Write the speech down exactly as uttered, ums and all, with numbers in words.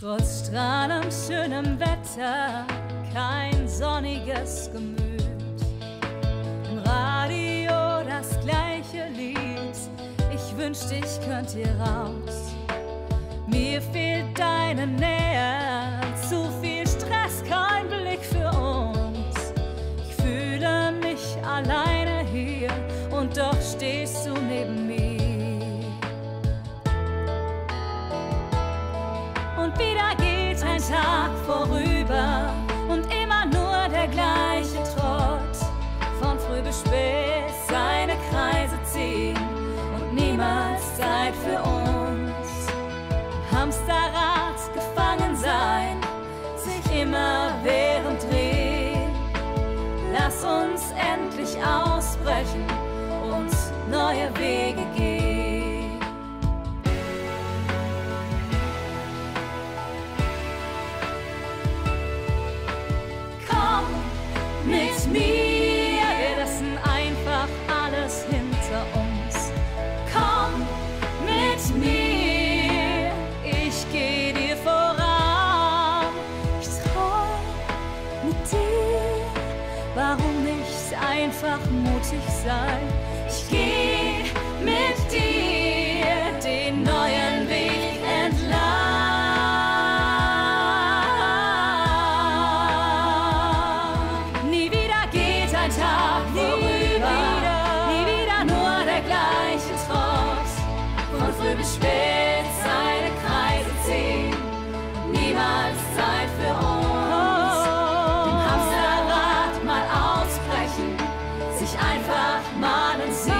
Trotz strahlend schönem Wetter kein sonniges Gemüt. Im Radio das gleiche Lied, ich wünschte, ich könnte hier raus. Mir fehlt deine Nähe, zu viel Stress, kein Blick für uns. Ich fühle mich alleine hier und doch stehst du neben mir. Und wieder geht ein Tag vorüber und immer nur der gleiche Trott. Von früh bis spät seine Kreise ziehen und niemals Zeit für uns. Hamsterrad gefangen sein, sich immer während drehen. Lass uns endlich ausbrechen und neue Wege gehen. Mit mir, wir lassen einfach alles hinter uns. Komm mit mir, ich geh dir voran. Ich trau mit dir, warum nicht einfach mutig sein? Ich geh mit dir den neuen Weg entlang. Tag vorüber, nie wieder nur der gleiche Trott. Von früh bis spät seine Kreise ziehen, niemals Zeit für uns. Dem Hamsterrad mal ausbrechen, sich einfach mal ins